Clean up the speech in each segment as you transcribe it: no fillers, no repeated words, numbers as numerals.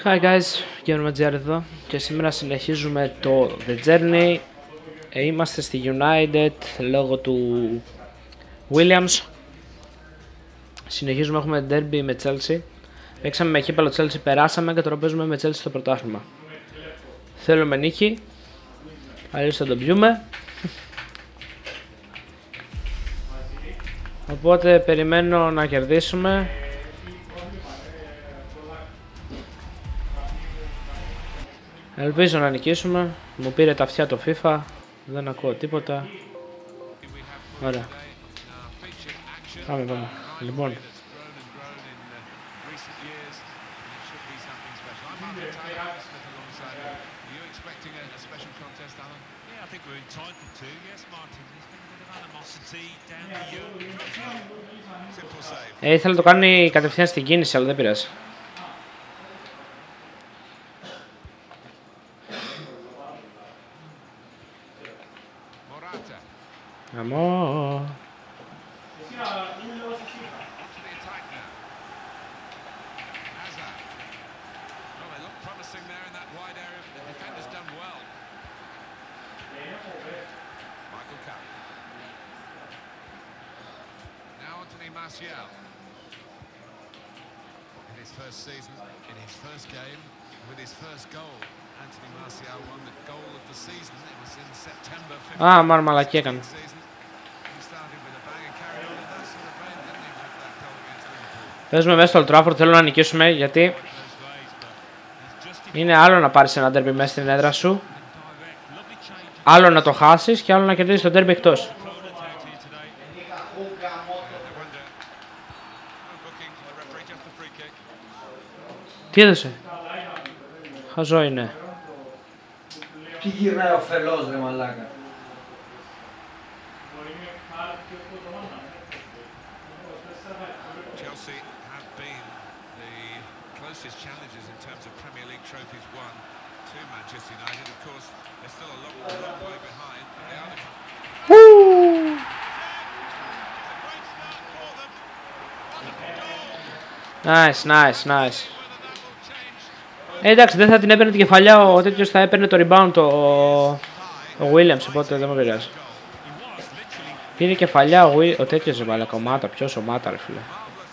Hi guys, Gamer εδώ και σήμερα συνεχίζουμε το The Journey. Είμαστε στη United λόγω του Williams. Συνεχίζουμε, έχουμε derby με Chelsea. Παίξαμε με κύπελλο Chelsea, περάσαμε και τώρα παίζουμε με Chelsea στο πρωτάθλημα. Θέλουμε νίκη, αλλιώς θα το πιούμε. Οπότε περιμένω να κερδίσουμε. Ελπίζω να νικήσουμε. Μου πήρε τα αυτιά το FIFA. Δεν ακούω τίποτα. Ωραία. Πάμε. Λοιπόν. Ήθελα να το κάνει κατευθείαν στην κίνηση, αλλά δεν πειράζει. Αμό. Martial. In his first season, in his first game, with his first goal, Anthony Martial won the goal of the season. It was in September 15th. Ah, μάλλον μαλακή έκανε. He started with a bang and carried on with that sort of rain, didn't he, with that goal against Liverpool. Παίζουμε μέσα στο Old Trafford, θέλω να νικήσουμε γιατί είναι άλλο να πάρεις ένα derby μέσα στην έδρα σου, άλλο να το χάσεις και άλλο να κερδίσεις το derby εκτός. Τι έδωσε? Χαζό είναι. Τι γυρνάει ο φελός ρε μαλάκα. Chelsea have been the closest challengers in terms of Premier League trophies won to Manchester United. Of course, they're still a long way behind, but they are the... Woo! Nice. Εντάξει, δεν θα την έπαιρνε την κεφαλιά, ο τέτοιος θα έπαιρνε το rebound ο Williams, οπότε δεν με πειράζει. Πήρε κεφαλιά ο τέτοιος ρε ο Μάτα, ποιος ο Μάτα ρε φίλε.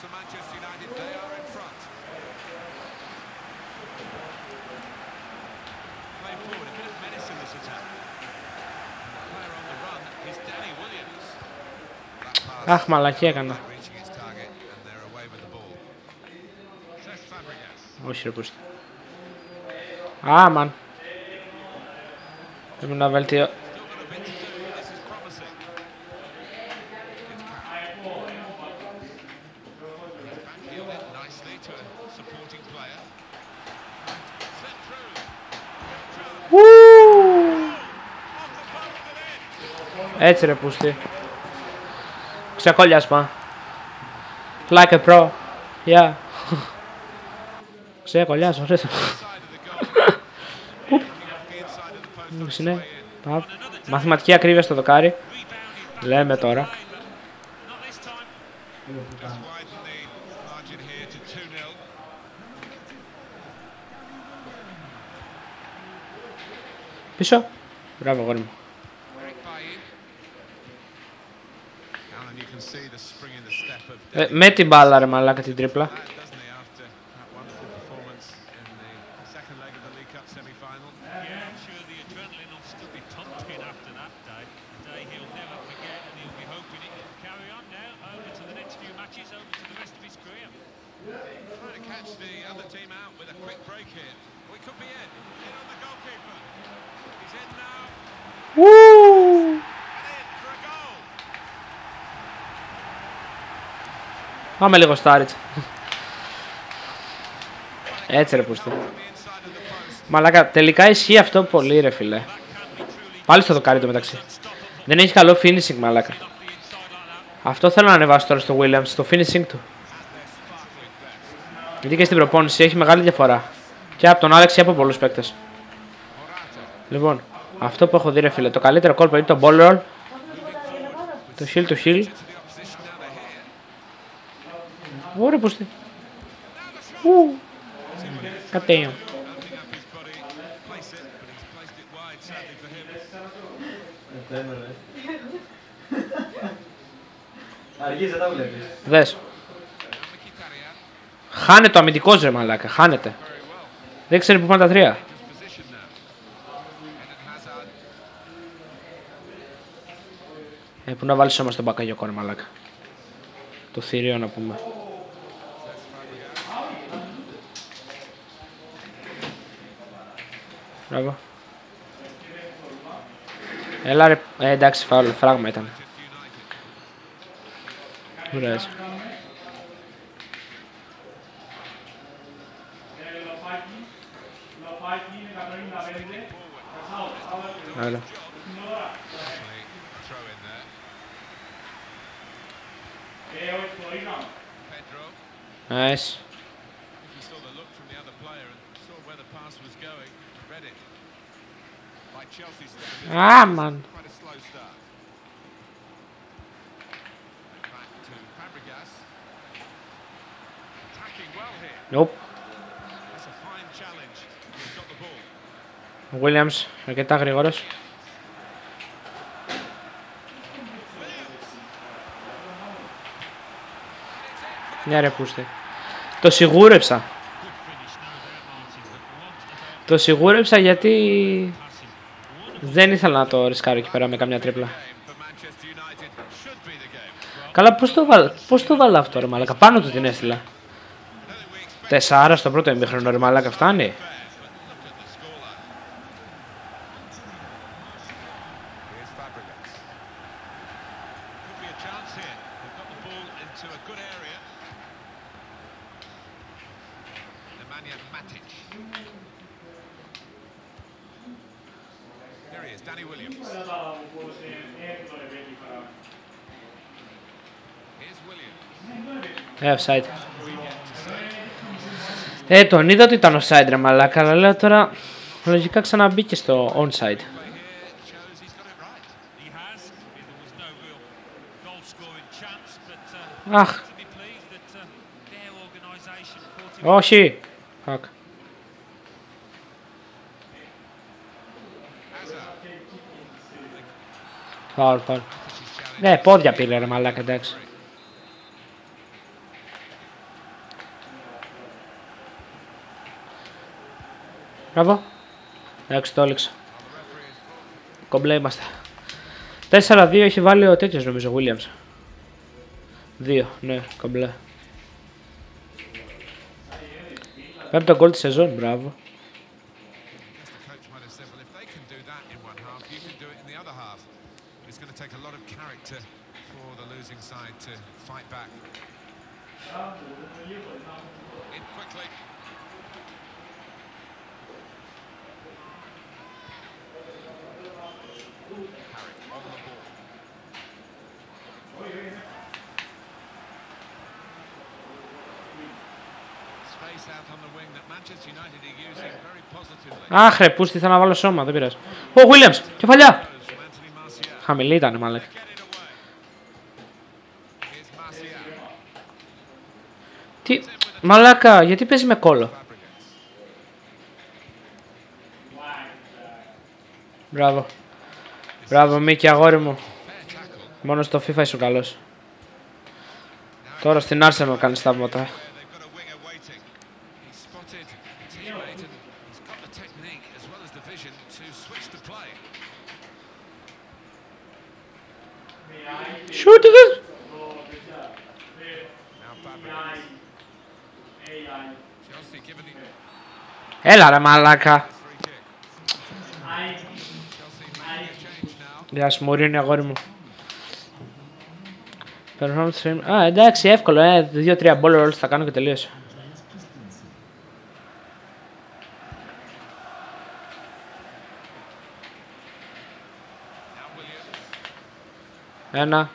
Αχ, μαλακή έκανα. Όχι ρε πούστη. Μαν. Πρέπει να βελτιώ. Έτσι ρε πούστη. Ξεκόλιασμα. Like a pro. Yeah. Ξεκολιάζω, ρε. Μαθηματική ακρίβεια στο δοκάρι. Λέμε τώρα. Πίσω. Μπράβο αγόρι μου. Με την μπάλα ρε μαλάκα την τρίπλα. Πάμε λίγο στάριτς. Έτσι ρε πούστη. Μαλάκα, τελικά ισχύει αυτό πολύ ρε φίλε. Πάλι στο δοκάρι το μεταξύ. Δεν έχει καλό finishing μαλάκα. Αυτό θέλω να ανεβάσω τώρα στο Williams, το finishing του. Γιατί και στην προπόνηση έχει μεγάλη διαφορά. Και από τον Άλεξ και από πολλούς παίκτες. Λοιπόν, αυτό που έχω δει ρε φίλε, το καλύτερο κόλπο είναι το ball roll. Το shield to shield. Ωραία πως τι. Κατέιο. λέμε, ρε. Αργείς, δεν τα βλέπεις. Δες. Χάνεται ο αμυντικός ρε μαλάκα, χάνεται. Δεν ξέρει που πάνε τα τρία. Πού να βάλεις όμως τον μπακαγιοκό ρε μαλάκα. Το θηρίο να πούμε. Μπράβο. Έλα ρε, εντάξει φάουλ, φράγμα ήταν. Ωραία. Έλα. Nice. Ah, man. Nope. Ο Williams αρκετά γρήγορος. Ναι ρε πούστε. Το σιγούρεψα. Το σιγούρεψα γιατί δεν ήθελα να το ρισκάρω εκεί πέρα με καμιά τρίπλα. Καλά πώς το βάλα αυτό ρε μαλάκα. Πάνω του την έστειλα. 4 στο πρώτο ημίχρονο ρε μαλάκα, φτάνει. Offside. Τον είδα ότι ήταν offside ρε μαλάκα, αλλά λέω τώρα λογικά ξαναμπήκε στο onside. Αχ. Όχι. Fuck. Φάουλ. Ναι, πόδια πήρε ρε μαλάκα, εντάξει. Μπράβο. Εντάξει, το έλεξα. Κομπλέ είμαστε. 4-2 έχει βάλει ο τέτοιος νομίζω, ο Williams. 2, ναι, κομπλέ. Πέμπτο γκολ τη σεζόν, μπράβο. Αχ ρε, πούστη, θέλω να βάλω σώμα, δεν πειράζει. Ο Williams, κεφαλιά! Χαμηλή ήταν, μάλλον. Τι, μαλάκα, γιατί παίζει με κόλλο. Μπράβο. Μπράβο, Μίκη, αγόρι μου. Μόνο στο FIFA είσαι καλός. Τώρα στην Arsenal κάνεις θαύματα. Shoot it! Έλα ρε μαλάκα. Γεια σου Μωρίνη, αγόρι μου. Α, εντάξει, εύκολο, 2-3 ball rolls θα κάνω και τελείωσε. Ένα.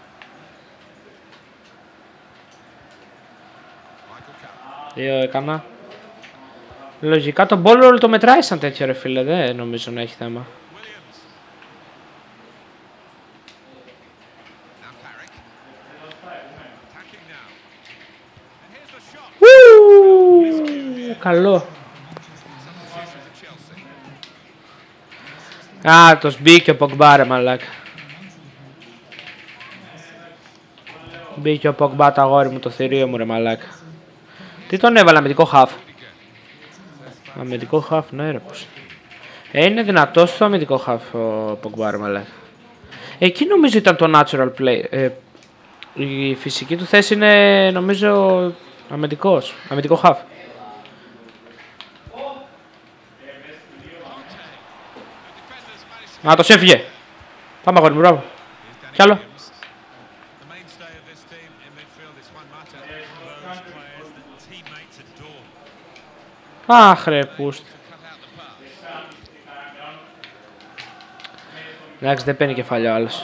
Δύο έκανα. Λογικά το ball roll το μετράει σαν τέτοιο ρε φίλε, δεν νομίζω να έχει θέμα. Καλό. Α, το σμπίκε ο Πογμπά ρε μαλάκα. Μπήκε ο Πογμπά το αγόρι μου, το θηρίο μου ρε μαλάκα. Τι τον έβαλε αμυντικό χαφ. Αμυντικό χαφ, ναι ρε πως. Είναι δυνατός στο αμυντικό χαφ ο Πογμπά ρε μαλάκα. Εκεί νομίζω ήταν το natural play. Η φυσική του θέση είναι νομίζω αμυντικός. Αμυντικό χαφ. Α, το έφυγε. Πάμε αγόρι μου, μπράβο. Κι άλλο. Αχ ρε πούστη. Εντάξει, δεν παίρνει κεφάλαιο άλλος.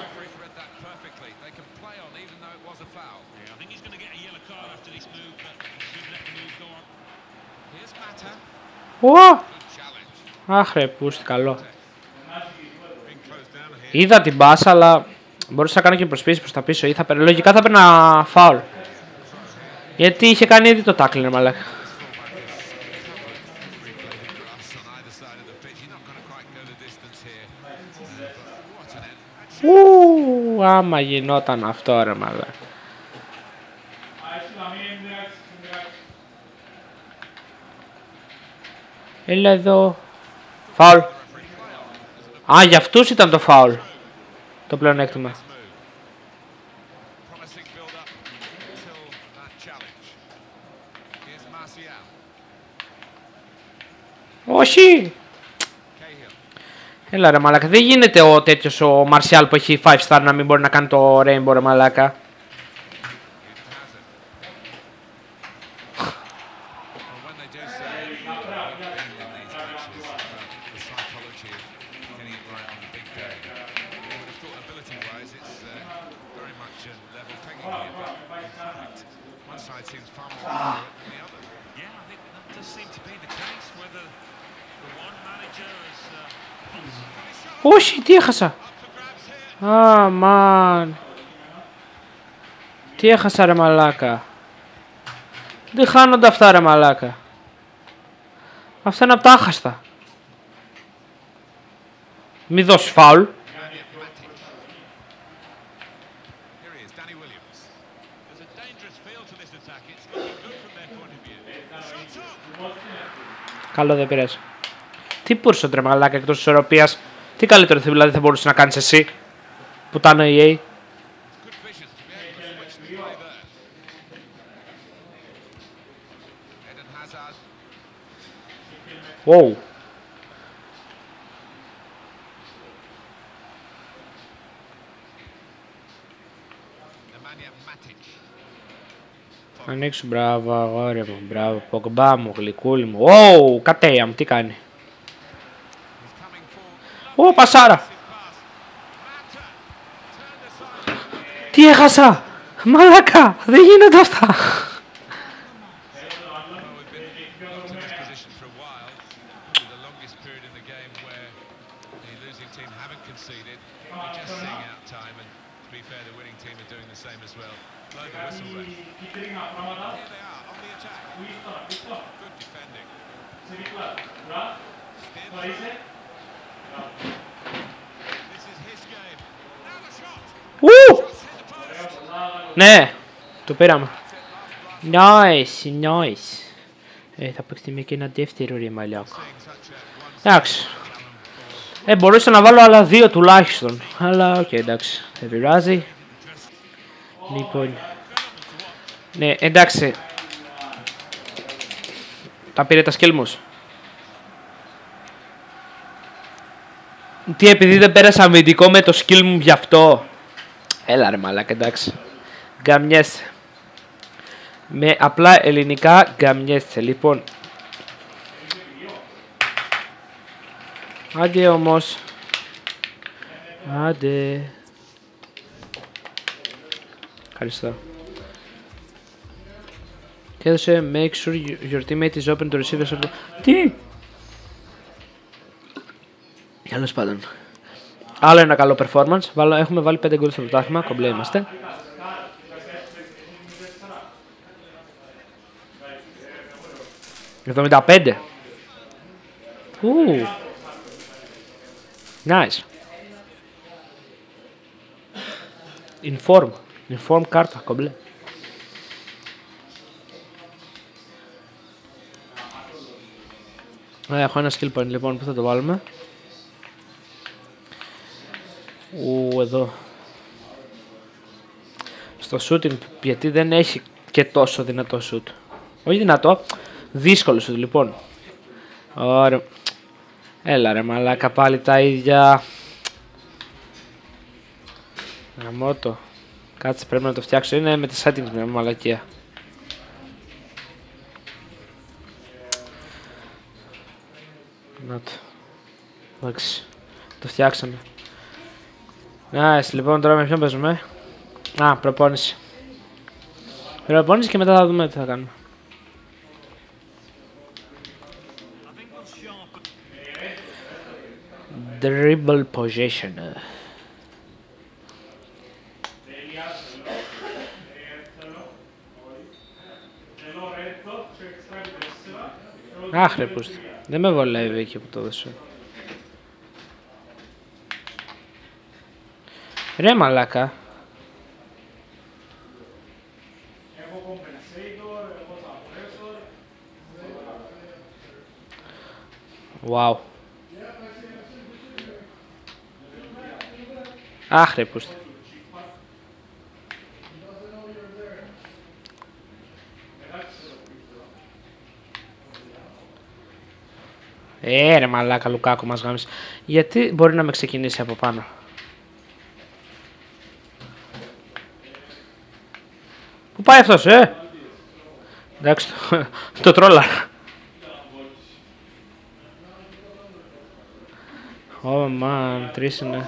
Αχ ρε πούστη, καλό. Είδα την μπάσα, αλλά μπορούσα να κάνω και προσπίση προς τα πίσω. Ή λογικά θα παίρνα φάουλ. Γιατί είχε κάνει ήδη το tackle, μαλάκα. Άμα γινόταν αυτό ρε μαλάκα. Έλα εδώ. Φάουλ. Α, για αυτούς ήταν το φάουλ. Το πλεονέκτημα. Όχι. Έλα ρε μαλάκα, δεν γίνεται ο τέτοιος ο Μαρσιάλ που έχει 5 star να μην μπορεί να κάνει το Rainbow ρε μαλάκα. Όχι, τι έχασα. Αμάν. Τι έχασα ρε μαλάκα. Δεν χάνονται αυτά ρε μαλάκα. Αυτά είναι απ' τα άχαστα. Μη δώσει φάουλ. Καλό, δεν πειράζει. Τι πουρσο ρε μαλάκα εκτός της ισορροπίας. Τι καλύτερο δηλαδή θα μπορούσε να κάνεις εσύ που ήταν EA. Wow. Ανοίξου, μπράβο αγόρι μου, μπράβο Πογμπά μου, γλυκούλη μου. Wow, Κατέιαμ, τι κάνει. Ω, πασάρα. Τι έχασα. Μαλάκα, δεν γίνονται αυτά. Ναι, το πήραμε. Nice, nice. Θα παίξουμε και ένα δεύτερο ρε μαλάκα. Εντάξει. Μπορούσα να βάλω άλλα 2 τουλάχιστον. Αλλά οκ, εντάξει, δεν πειράζει. Λοιπόν. Ναι, εντάξει. Τα πήρε τα σκέλμους. Τι, επειδή δεν πέρασα αμυντικό με το skill μου γι' αυτό. Έλα ρε μαλάκα, εντάξει. Γκαμιέσαι. Με απλά ελληνικά γκαμιέσαι. Λοιπόν. Άντε όμως. Άντε. Ευχαριστώ. Και έδωσε make sure your teammate is open to receive a shot. Τι! Τέλος πάντων. Άλλο ένα καλό performance. Έχουμε βάλει 5 γκολ στο πρωτάθλημα. Κομπλέ είμαστε. $75. Nice. Inform κάρτα, κομπλέ. Έχω ένα skill point λοιπόν που θα το βάλουμε. Εδώ. Στο shooting, γιατί δεν έχει και τόσο δυνατό shoot. Όχι δυνατό, δύσκολο shoot λοιπόν. Ωραία. Έλα ρε μαλάκα, πάλι τα ίδια. Γαμώτο. Κάτσε, πρέπει να το φτιάξω. Είναι με τις settings μια μαλακία. Να το. Εντάξει. Το φτιάξαμε. Nice, λοιπόν τώρα με ποιον παίζουμε. Προπόνηση. Προπόνηση και μετά θα δούμε τι θα κάνουμε. Dribble possession. Αχ ρε πούστη. Δεν με βολεύει εκεί που το δώσω. Ρε μαλάκα. Wow. Αχ ρε πούστη. Ρε μαλάκα Λουκάκου μας γάμισε. Γιατί μπορεί να με ξεκινήσει από πάνω. Πού πάει αυτός Εντάξει το τρόλα. Man, 3 είναι.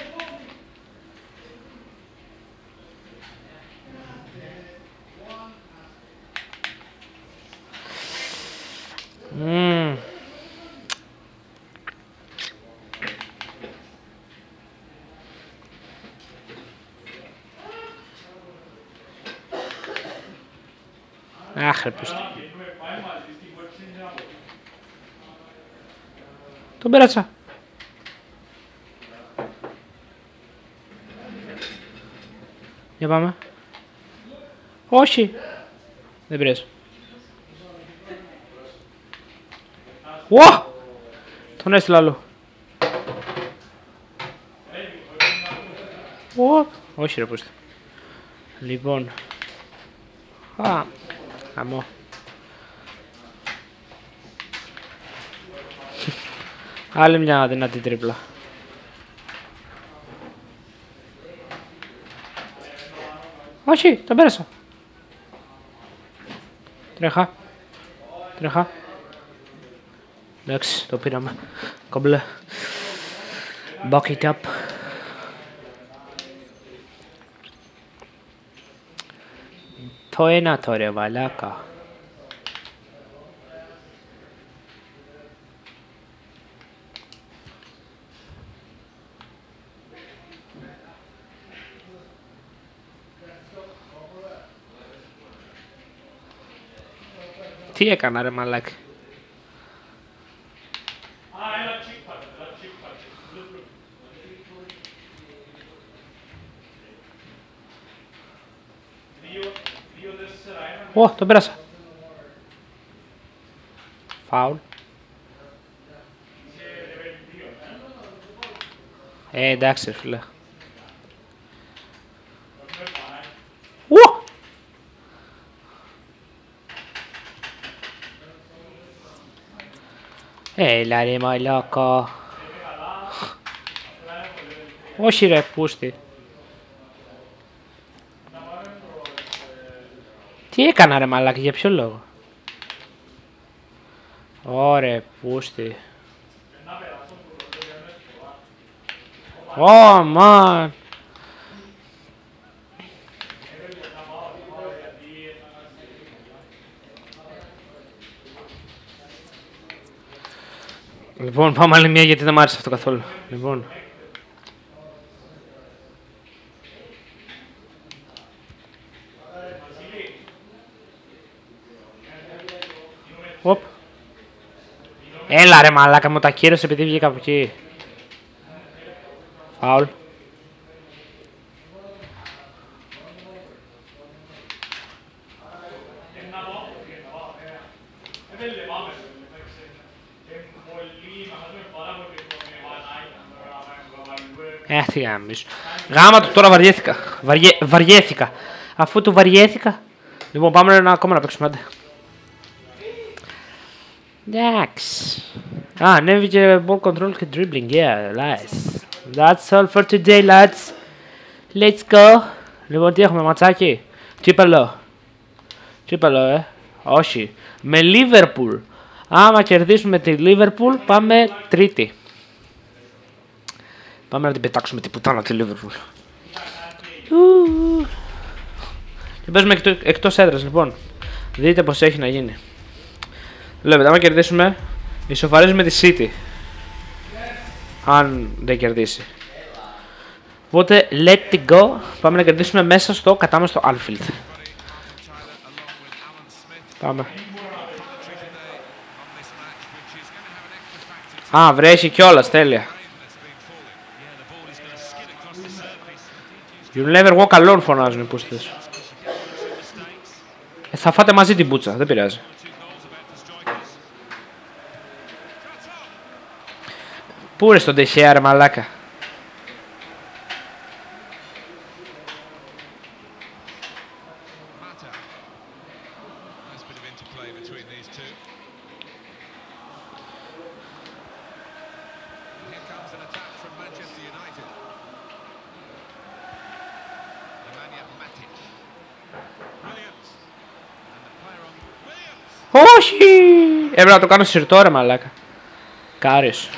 Αχ, ρε πούστη. Τον πέρασα. Για πάμε. Όχι. Δεν πειράζει. Τον έστειλα άλλο. Όχι ρε πούστη. Λοιπόν. Αμό. Άλλη μια δυνατή τρίπλα. Όχι, τον πέρασα. Τρέχα. Εντάξει, το πήραμε. Κομπλέ. Back it up. Το ένα τώρα, βαλάκα. Τι έκανα ρε μαλάκι. Τον πέρασα. Φάουλ. Εντάξει ρε φίλε. Έλα ρε μαλάκα. Όχι ρε πούστη. Τι έκανα ρε μαλάκα, για ποιο λόγο. Ωραία πούστη. Man. Λοιπόν, πάμε άλλη μία γιατί δεν μ' άρεσε αυτό καθόλου. Λοιπόν. Έλα ρε μαλάκα, μου τα κύρωσε επειδή βγήκα από εκεί. Φάουλ. Τι γάμις. Γάμα του, τώρα βαριέθηκα. Βαριέθηκα. Αφού του βαριέθηκα. Λοιπόν, πάμε ακόμα να παίξουμε, άντε. Εντάξει. Ανέβηκε ball control και dribbling, yeah, nice. That's all for today, lads. Let's go. Λοιπόν, τι έχουμε, ματσάκι. Τσίπελο. Τσίπελο, όχι. Με Liverpool. Άμα κερδίσουμε τη Liverpool, πάμε τρίτη. Πάμε να την πετάξουμε την πουτάνα τη Liverpool. Και παίζουμε εκτός έδρας, λοιπόν. Δείτε πως έχει να γίνει. Βλέπετε, άμα κερδίσουμε, ισοφαρίζουμε τη City. Αν δεν κερδίσει. Οπότε, let it go. Πάμε να κερδίσουμε μέσα στο κατάμεστο Anfield. Πάμε. Βρέχει κιόλας, τέλεια. You'll never walk alone, φωνάζουν οι πούστες. Θα φάτε μαζί την πουτσα, δεν πειράζει. Πού είναι στον Τεχέα, ρε μαλάκα. Όχι! Έπρεπε να το κάνω σιρτό, ρε μαλάκα. Κάριος.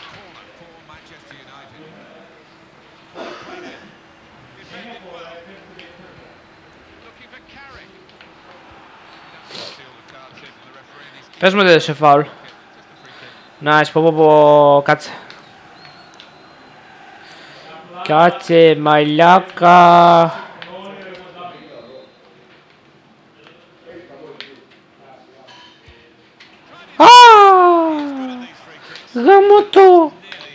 Πες μου δεν σε φάουλ. Nice, πω, κάτσε. Κάτσε, μαλάκα. Γάμο το.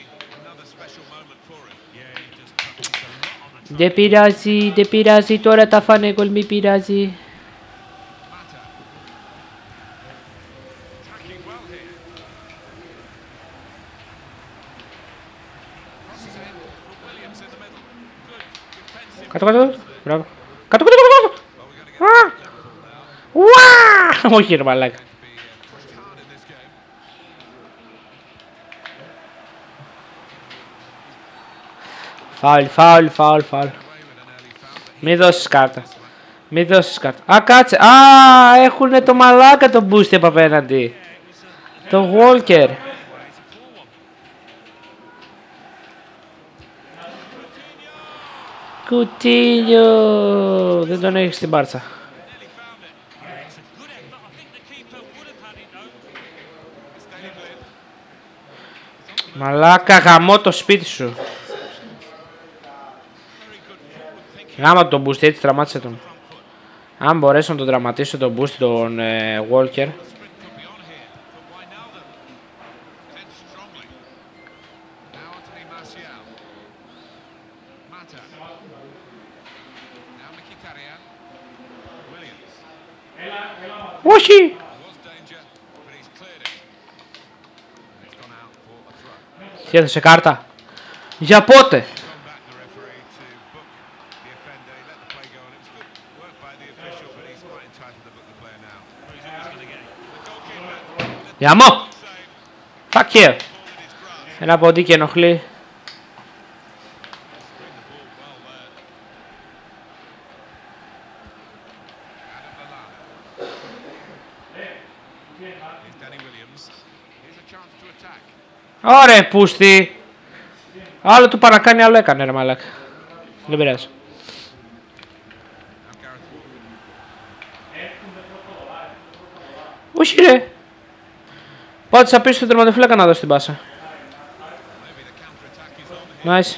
Δεν πειράζει, δεν πειράζει, τώρα τα φάνε γκολ, μη πειράζει. Κάτω, μπράβο. Κάτω. Όχι ρε μαλάκα. Φάουλ. Μη δώσεις κάρτα. Κάτσε. Έχουνε το μαλάκα το boost από απέναντι. Το Walker. Κουτίλιο. Δεν τον έχεις στην Μπάρτσα. Μαλάκα, γαμώ το σπίτι σου. Γάμα τον boost, έτσι τραυμάτισε τον. Αν μπορέσω να τον τραυματίσω τον boost τον Walker. Όχι! Τι έδωσε κάρτα? Για πότε? Γιαμό! Fuck you! Ένα ποντίκι ενοχλεί. Ωραία πούστη! Άλλο του παρακάνει, άλλο έκανε ρε μαλάκα. Δεν πειράζει. Όχι ρε! Πάτησα πίσω στον τερματοφύλακα να δώσει την πάσα. Nice.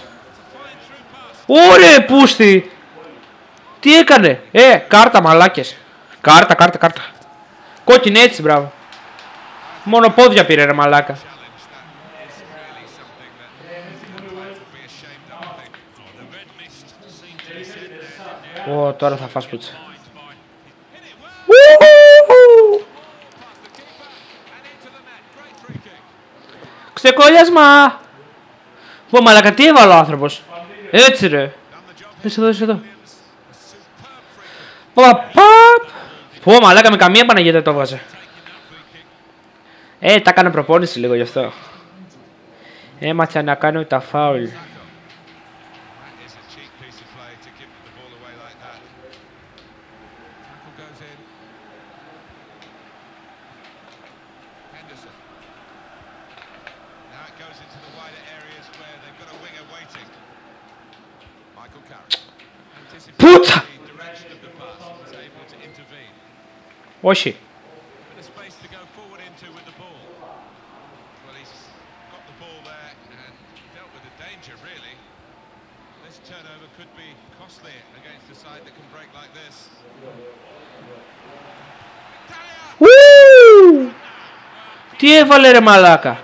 Ωραία πούστη! Τι έκανε? Κάρτα μαλάκες. Κάρτα. Κόκκινη έτσι, μπράβο. Μόνο πόδια πήρε ρε μαλάκα. Τώρα θα φας πουτσα. Ξεκόλιασμα! Πω μαλάκα, τι έβαλε ο άνθρωπος. Έτσι ρε. Δες εδώ. Πω μαλάκα, με καμία Παναγία το έβγαζε. Τα έκανε προπόνηση λίγο γι' αυτό. Έμαθα να κάνω τα φάουλ. Πούτσα! Όχι. Τι έβαλε ρε μαλάκα.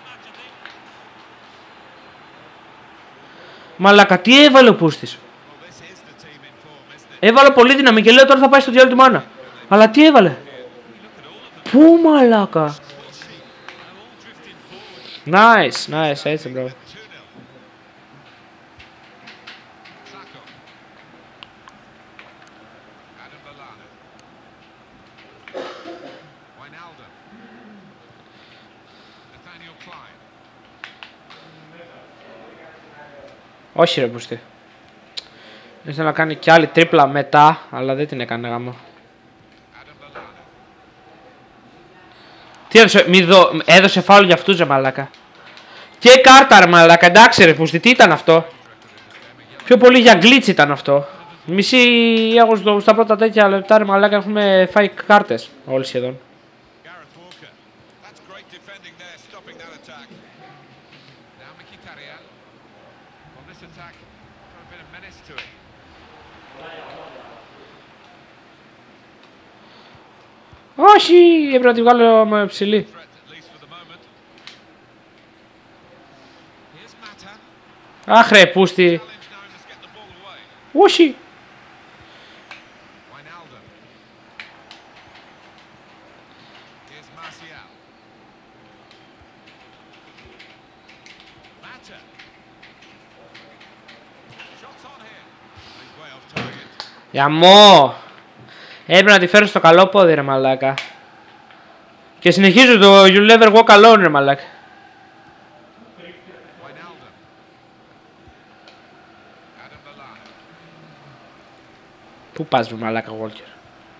Μαλάκα, τι έβαλε ο Πούστης. Έβαλε πολύ δύναμη και λέω τώρα θα πάει στο διάλογο του μάνα. Αλλά τι έβαλε. Πού μαλάκα. Nice, έτσι μπρο. Όχι ρε Πούστη. Ήθελα να κάνει κι άλλη τρίπλα μετά, αλλά δεν την έκανε γάμο. Τι έδωσε φάουλ για αυτούς ρε μαλάκα. Και κάρτα ρε μαλάκα, εντάξει ρε Πούστη, τι ήταν αυτό. Πιο πολύ για glitch ήταν αυτό. Μισή εγώ στα πρώτα τέτοια λεπτά ρε μαλάκα έχουμε φάει κάρτες όλοι σχεδόν. Όχι, έπρεπε να τη βγάλω με ψηλή. Αχ ρε Πούστη. Όχι. Γιαμό. Έπρεπε να τη φέρω στο καλό πόδι ρε μαλάκα. Και συνεχίζω το You'll never walk alone ρε μαλάκα. Πού πας ρε μαλάκα Walker.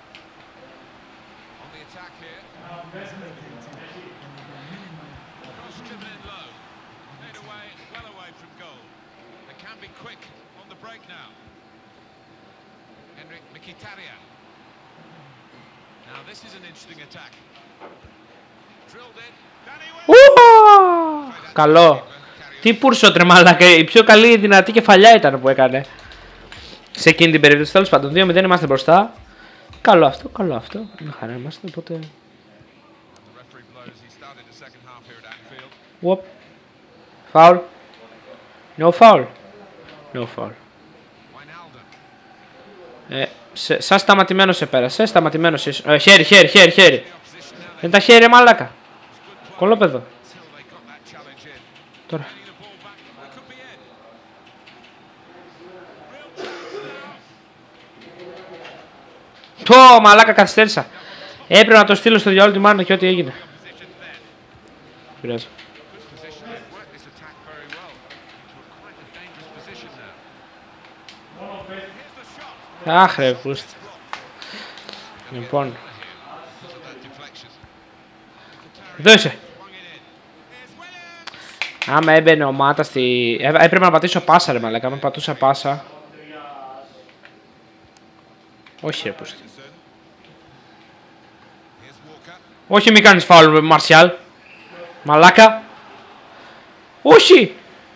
Καλό. Τι πούρσο τρε μαλάκα. Η πιο καλή δυνατή κεφαλιά ήταν που έκανε. Σε εκείνη την περίπτωση τέλος πάντων 2-0 είμαστε μπροστά. Καλό αυτό, καλό αυτό. Μια χαρά είμαστε οπότε. Whoop. Foul. No foul. No foul. Σαν σταματημένο σε πέρασε. Σταματημένο σε. Χέρι. Δεν τα χέρι μαλάκα. Κολόπεδο. Τώρα. Το μαλάκα καθυστέρησα. Έπρεπε να το στείλω στο διάλογο του μάνα και ό,τι έγινε. Πειράζει. Αχ ρε Πούστη. Λοιπόν. Εδώ είσαι. Άμα έμπαινε ο Μάτα στη... Έπρεπε να πατήσω πάσα ρε μαλάκα. Άμα πατούσα πάσα. Όχι ρε Πούστη. Όχι μη κάνεις φάουλ Μαρσιάλ. Μαλάκα. Όχι.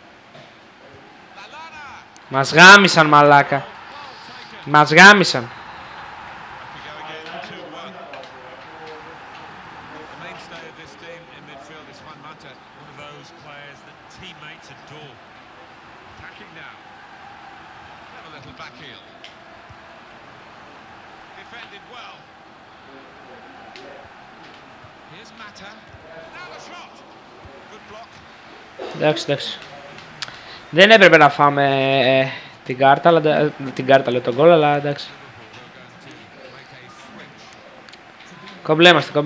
Μας γάμισαν μαλάκα. Μας γάμισαν. Here's Mata. Now the shot. Good block. Εντάξει. Δεν έπρεπε να φάμε την κάρτα, αλλά την κάρτα λέω τον γκολ, αλλά εντάξει. Κομπλέμαστε.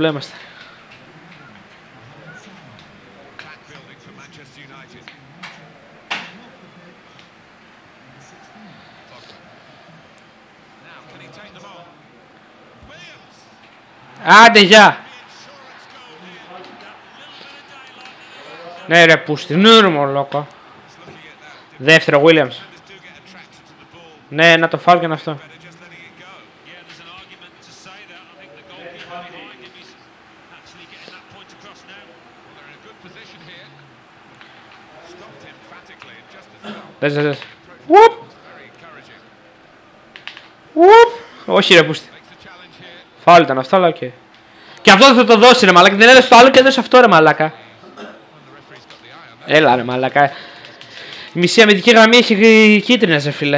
Άντε, γεια! Ναι ρε πούστη, νουρμο λόκο. Δεύτερο, Williams. Ναι, να το φάω και αυτό. Δες. Όχι ρε πούστη. Φάουλ ήταν αυτό, αλλά οκ. Και αυτό δεν θα το δώσει ρε μαλάκα. Δεν έδωσε το άλλο και έδωσε αυτό ρε μαλάκα. Έλα ρε μαλάκα. Η μισή αμυντική γραμμή έχει κίτρινες ρε φίλε.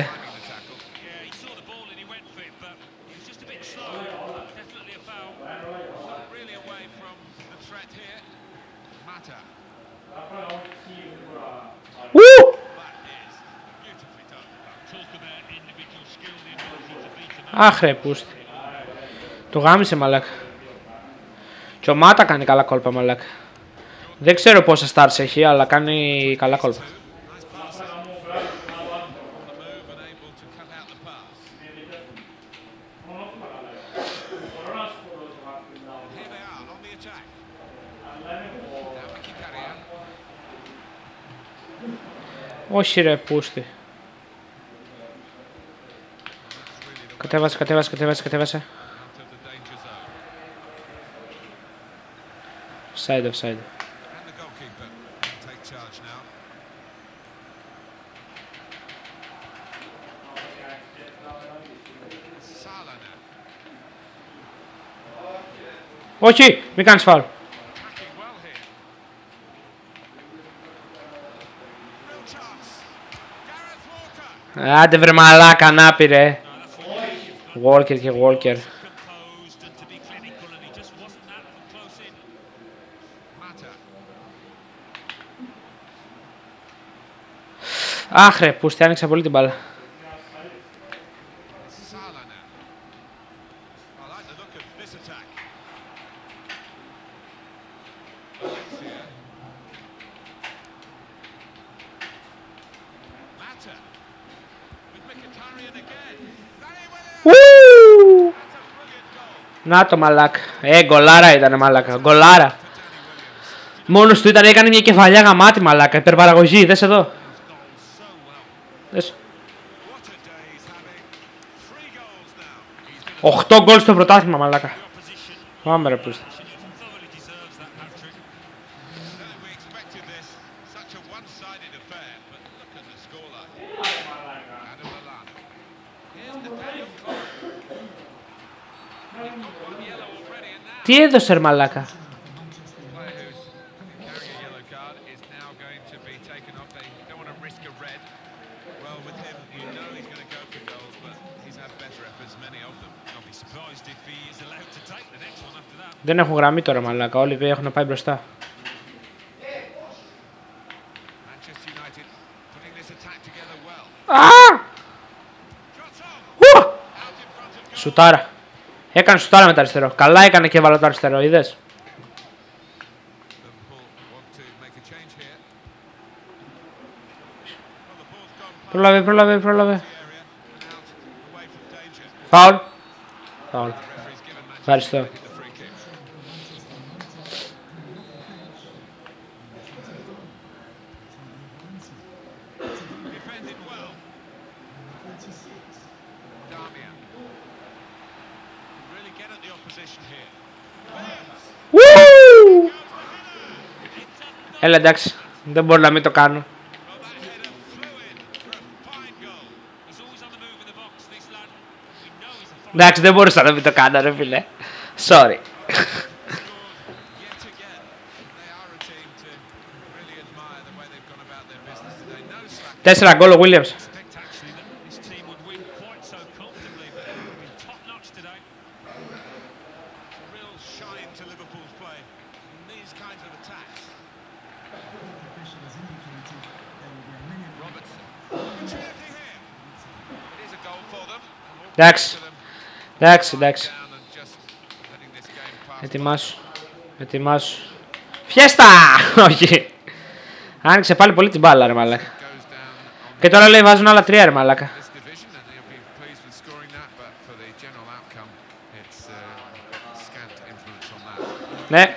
Αχ ρε πούστη. Το γάμισε μαλάκα. Και ο Μάτα κάνει καλά κόλπα μαλάκα. Δεν ξέρω πόσα stars έχει, αλλά κάνει καλά κόλπα. Όχι ρε πούστη. Κατέβασε. Offside. Όχι, μη κάνεις φάουλ. Άντε βρε μαλάκα να πει ρε. Walker. Αχ ρε, πούστη, άνοιξα πολύ την μπάλα. Να το μαλάκα. Γκολάρα ήταν μαλάκα. Γκολάρα. Μόνος του ήταν, έκανε μια κεφαλιά γαμάτη μαλάκα. Υπερπαραγωγή, δες εδώ. Δες. 8 γκολ στο πρωτάθλημα μαλάκα. Πάμε ρε πούστη. Τι έδωσε ρε μαλάκα. Δεν έχουν γραμμή τώρα μαλάκα, όλοι έχουν πάει μπροστά. Σουτάρα. Έκανε σουτάρα με το αριστερό. Καλά έκανε και έβαλε το αριστερό, είδες. Πρόλαβε. Φάουλ. Ευχαριστώ. Έλα εντάξει, δεν μπορώ να μην το κάνω. Εντάξει, δεν μπορούσα να μην το κάνω ρε φίλε. Sorry. 4 γκολ ο Williams. Εντάξει. Εντάξει. Ετοιμάσου. Φιέστα! Όχι. Άνοιξε πάλι πολύ την μπάλα, ρε μαλάκα. Και τώρα λέει βάζουν άλλα 3, ρε μαλάκα. Ναι.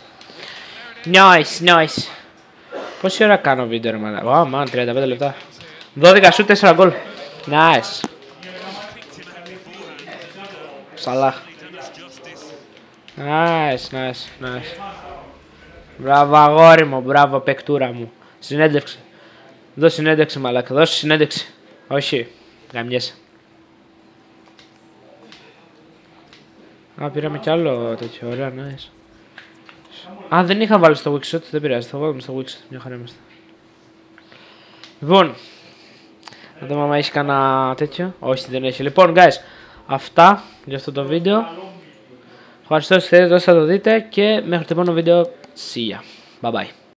Nice. Πόση ώρα κάνω βίντεο, ρε μαλάκα. Ω, man, 35 λεπτά. 12 σου, 4 γκολ. Nice. Σαλάχ. Nice. Μπράβο αγόρι μου, μπράβο παικτούρα μου. Συνέντευξη. Δώσε συνέντευξη μαλάκα, δώσε συνέντευξη. Όχι, γαμιέσαι. Α, πήραμε κι άλλο τέτοιο, ωραία, nice. Α, δεν είχα βάλει στο Wixshot, δεν πειράζει, θα βάλουμε στο Wixshot, μια χαρά είμαστε. Λοιπόν, να δούμε άμα έχει κανένα τέτοιο. Όχι, δεν έχει. Λοιπόν, guys, αυτά για αυτό το βίντεο. Ευχαριστώ όσοι θέλετε, όσοι θα το δείτε και μέχρι το επόμενο βίντεο. See ya. Bye bye.